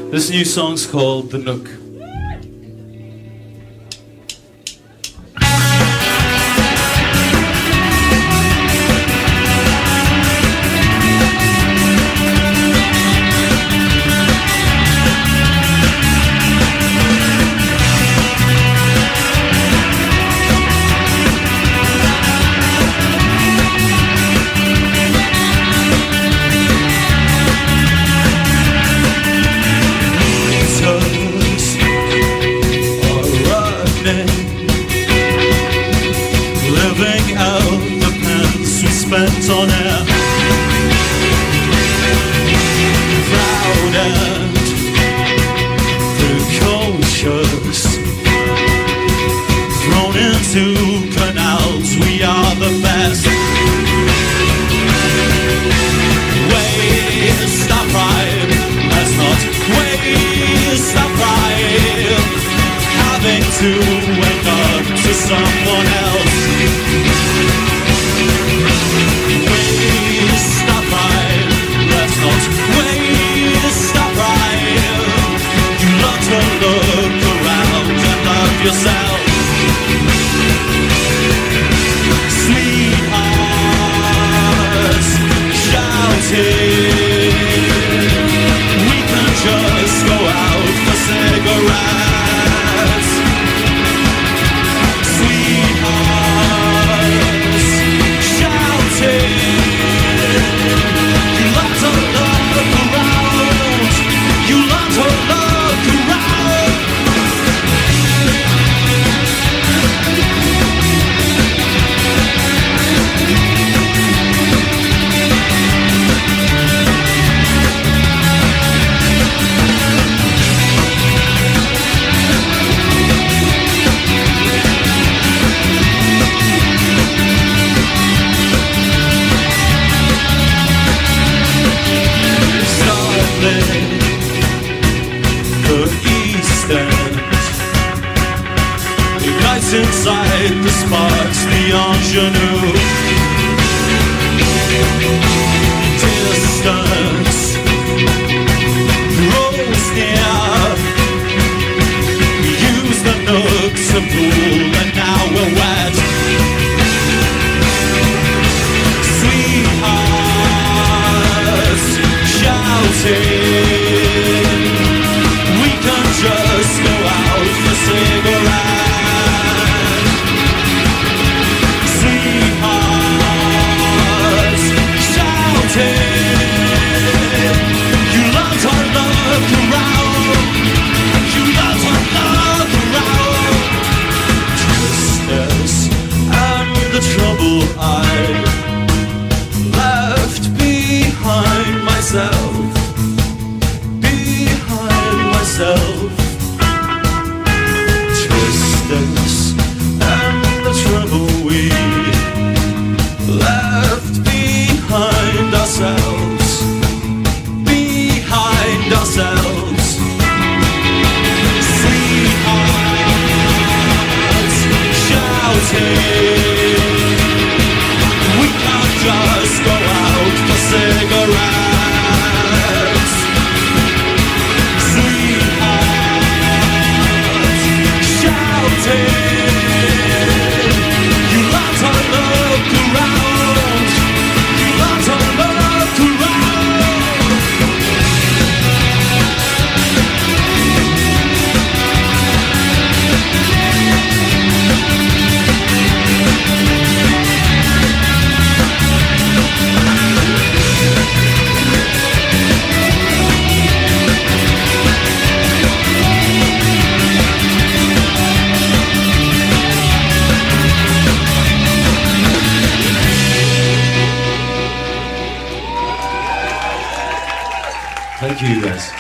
This new song's called The Nook. Living out the pence we spent on air, proud and precocious, thrown into canals, we are the best. Waste our pride, let's not waste our pride, having to wake up to someone else. Waste our pride, let's not waste our pride. You learn to look around and love yourself. Sweethearts shouting, we can just go out for cigarettes. Sweethearts shouting, you learn to look around, you learn to look around. The East End ignites inside the sparks, the ingenue. Distance grows near. We use the nooks to pool, and now we're wet. Sweethearts shouting, we can just go out for cigarettes. Sweethearts shouting, you learn to look around, you learn to look around. Tristesse and the trouble I left behind myself, tristesse and the trouble we left behind ourselves, behind ourselves. Sweethearts shouting, we can't just go out for cigarettes. You learn to look around, you learn to look around. Thank you, guys.